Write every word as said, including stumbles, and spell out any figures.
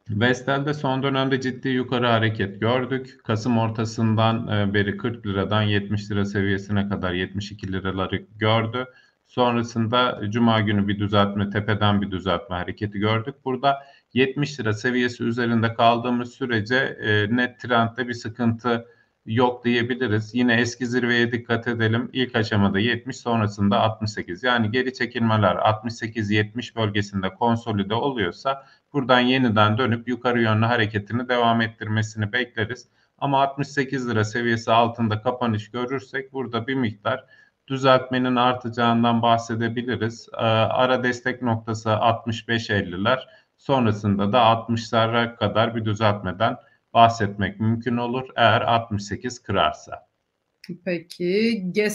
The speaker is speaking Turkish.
Vestel'de son dönemde ciddi yukarı hareket gördük. Kasım ortasından e, beri kırk liradan yetmiş lira seviyesine kadar yetmiş iki liraları gördü. Sonrasında Cuma günü bir düzeltme, tepeden bir düzeltme hareketi gördük. Burada yetmiş lira seviyesi üzerinde kaldığımız sürece e, net trendde bir sıkıntı yok diyebiliriz. Yine eski zirveye dikkat edelim. İlk aşamada yetmiş, sonrasında altmış sekiz. Yani geri çekilmeler altmış sekiz yetmiş bölgesinde konsolide oluyorsa buradan yeniden dönüp yukarı yönlü hareketini devam ettirmesini bekleriz. Ama altmış sekiz lira seviyesi altında kapanış görürsek burada bir miktar düzeltmenin artacağından bahsedebiliriz. Ee, ara destek noktası altmış beş elliler. Sonrasında da altmışlara kadar bir düzeltmeden bahsetmek mümkün olur eğer altmış sekiz kırarsa. Peki. GES